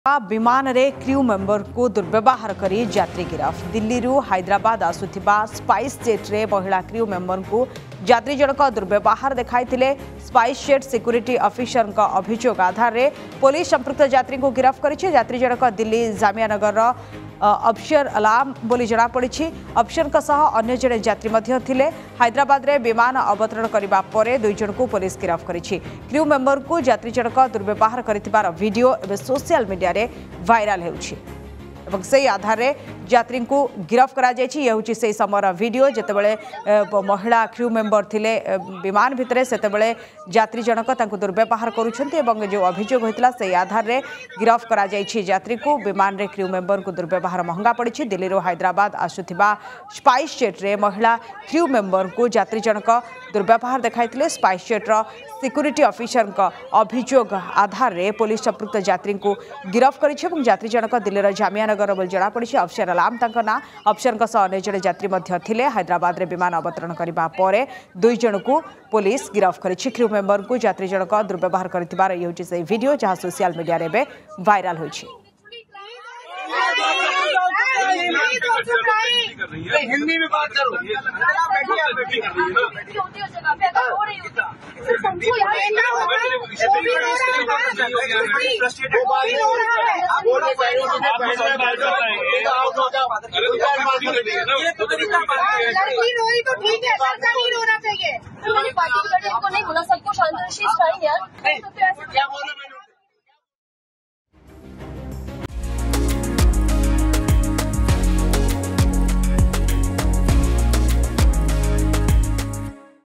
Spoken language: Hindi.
विमान रे क्रू मेंबर को दुर्व्यवहार करी यात्री गिरफ। दिल्ली रु हैदराबाद आसुथिबा स्पाइस जेट रे महिला क्रू मेंबर को यात्री जनक दुर्व्यवहार देखाइथिले। स्पाइस जेट सिक्यूरिटी ऑफिसर का अभियोग आधार रे पुलिस संपृक्त यात्री को गिरफ करिछि। यात्री जनक दिल्ली जामिया नगर अफसर अलाम बोली जना पड़ी। अफसर अन्य जड़े यात्री मध्य थिले। हैदराबाद रे विमान अवतरण करबा परे दुई जन को पुलिस गिरफ करिछि। क्रू मेंबर को यात्री जनक दुर्व्यवहार करिथिबार वीडियो एवं सोशल मीडिया रे वायरल हेउछि एवं से आधार रे यात्री को गिरफ करा जायछि। यह होछि से समर वीडियो जेतेबेले महिला क्रू मेंबर थिले विमान भितरे सेतेबेले यात्री जनक तांको दुर्व्यवहार करूछन्ते एवं जो अभियोग होइतला से आधार रे गिरफ करा जायछि। यात्री को विमान रे क्रू मेंबर को दुर्व्यवहार महंगा पड़िछि। दिल्ली रो हैदराबाद आसुथिबा स्पाइस जेट रे महिला क्रू मेंबर को यात्री जनक दुर्व्यवहार देखाइथिले। स्पाइस जेट रो सिक्यूरिटी ऑफिसर का अभियोग आधार रे पुलिस संपृक्त यात्री को गिरफ करिछि एवं यात्री जनक दिल्ली जामिया नगर बोल जना पड़ी। अफसर अलाम तांका ना अफसर अन्य जड़े यात्री मध्य थिले। हैदराबाद रे विमान अवतरण करबा परे दुई जन को पुलिस गिरफ करिछि। क्रू मेंबर को यात्री जनक दुर्व्यवहार करथिबार ये होछि से वीडियो जहां सोशल मीडिया रे बे वायरल होछि। हिंदी में बात करो। तो ठीक है, रोना चाहिए।